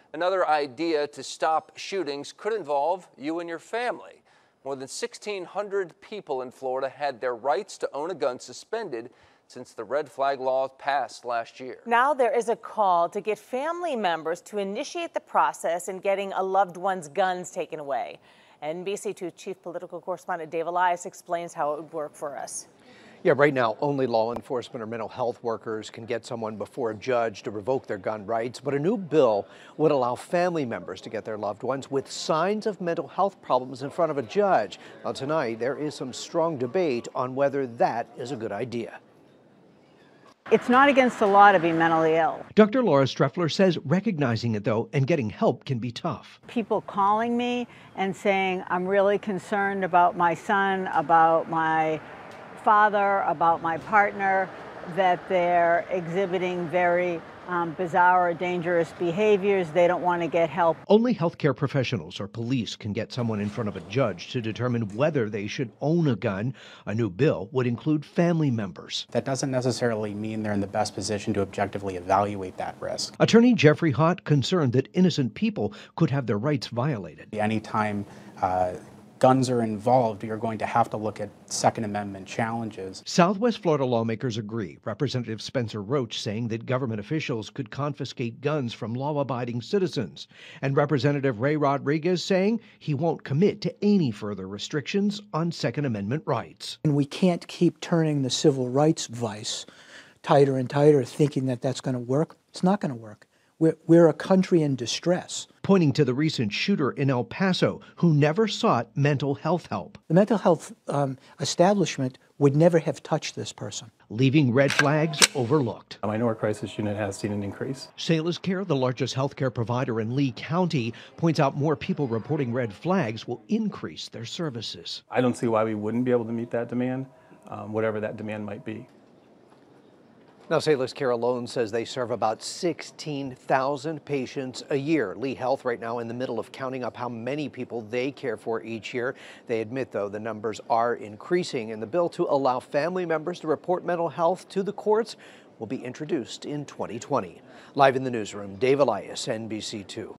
Another idea to stop shootings could involve you and your family. More than 1,600 people in Florida had their rights to own a gun suspended since the red flag law passed last year. Now there is a call to get family members to initiate the process in getting a loved one's guns taken away. NBC2 Chief Political Correspondent Dave Elias explains how it would work for us. Yeah, right now, only law enforcement or mental health workers can get someone before a judge to revoke their gun rights. But a new bill would allow family members to get their loved ones with signs of mental health problems in front of a judge. Now, tonight, there is some strong debate on whether that is a good idea. It's not against the law to be mentally ill. Dr. Laura Streffler says recognizing it, though, and getting help can be tough. People calling me and saying, I'm really concerned about my son, about my father, about my partner, that they're exhibiting very bizarre or dangerous behaviors. They don't want to get help. Only healthcare professionals or police can get someone in front of a judge to determine whether they should own a gun. A new bill would include family members. That doesn't necessarily mean they're in the best position to objectively evaluate that risk. Attorney Jeffrey Hott concerned that innocent people could have their rights violated. Anytime guns are involved, you're going to have to look at Second Amendment challenges. Southwest Florida lawmakers agree. Representative Spencer Roach saying that government officials could confiscate guns from law-abiding citizens. And Representative Ray Rodriguez saying he won't commit to any further restrictions on Second Amendment rights. And we can't keep turning the civil rights vice tighter and tighter, thinking that that's going to work. It's not going to work. We're a country in distress. Pointing to the recent shooter in El Paso who never sought mental health help. The mental health establishment would never have touched this person. Leaving red flags overlooked. I know our crisis unit has seen an increase. Sailors Care, the largest healthcare provider in Lee County, points out more people reporting red flags will increase their services. I don't see why we wouldn't be able to meet that demand, whatever that demand might be. Now, Sailors Care alone says they serve about 16,000 patients a year. Lee Health right now in the middle of counting up how many people they care for each year. They admit, though, the numbers are increasing, and the bill to allow family members to report mental health to the courts will be introduced in 2020. Live in the newsroom, Dave Elias, NBC2.